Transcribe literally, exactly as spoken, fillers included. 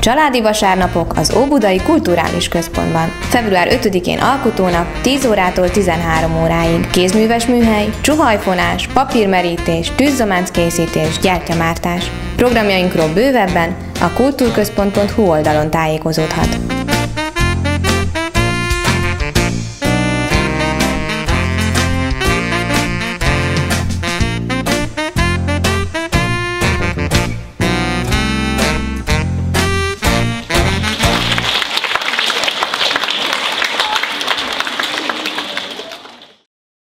Családi vasárnapok az Óbudai Kulturális Központban. február ötödikén Alkotónap tíz órától tizenhárom óráig. Kézműves műhely, csuhajfonás, papírmerítés, tűzzománc készítés, gyertyamártás. Programjainkról bővebben a kultúrközpont pont hu oldalon tájékozódhat.